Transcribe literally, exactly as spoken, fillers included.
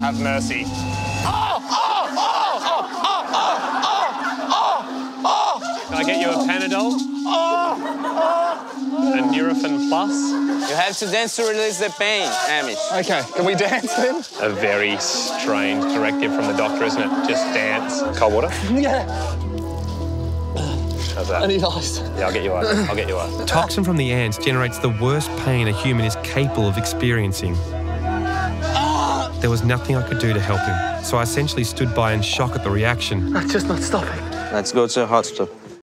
Have mercy. Oh, oh, oh, oh, oh, oh, oh, oh. Can I get you a Panadol? Oh, oh. A Nurofen Plus? You have to dance to release the pain, Hamish. OK, can we dance then? A very strange directive from the doctor, isn't it? Just dance. Cold water? Yeah. How's that? I need ice. Yeah, I'll get you ice. I'll get you ice. Toxin from the ants generates the worst pain a human is capable of experiencing. There was nothing I could do to help him, so I essentially stood by in shock at the reaction. That's just not stopping. Let's go to the hospital.